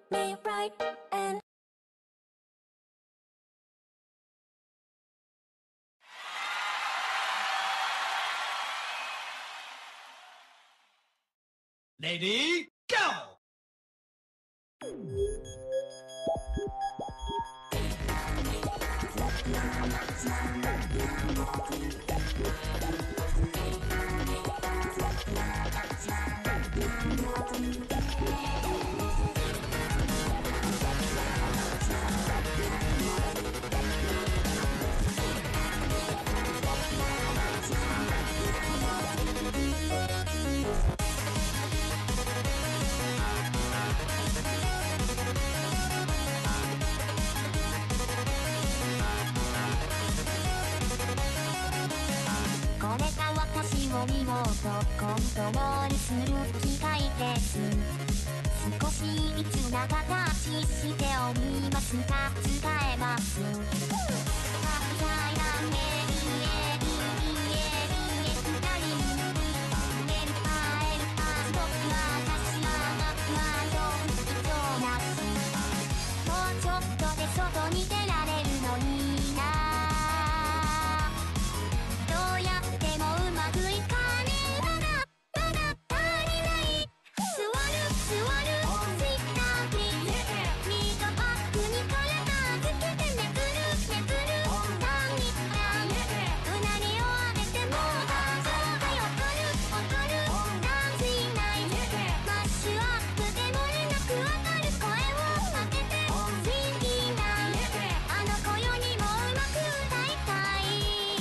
May it bright and Lady, go! これが私を見ようとコントロールする機械です。少しいびつな形しておりますが使えます。外に出られるのにな。どうやってもうまくいかねえ。まだ足りない。座るツイッタークリップミートパックに体つけてめくるダンにダンうなりを上げてもそうだよ怒るダンスいないマッシュアップで漏れなくわかる声を上げてスインギーなあの子よりもうまく歌いたい。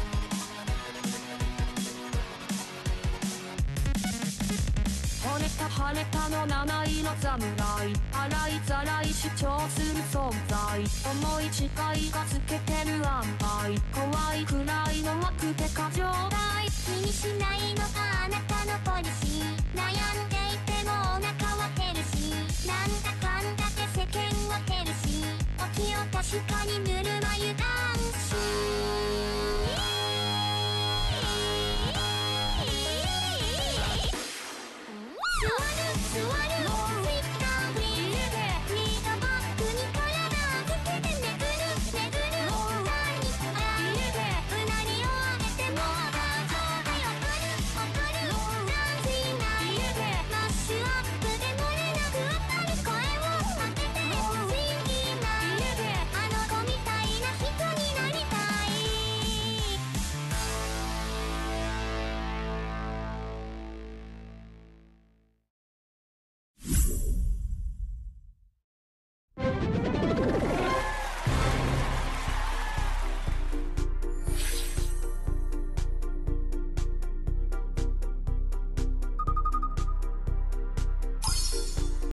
晴れたの七色侍洗いざらい主張する存在思い違いがつけてる塩梅怖いくらいの枠で過剰気にしないのがあなたのポリシー